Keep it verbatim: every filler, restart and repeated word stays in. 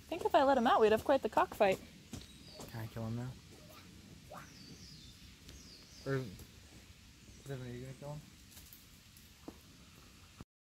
think if I let him out, we'd have quite the cockfight. Can I kill him now? Or, Devin, are you gonna kill him?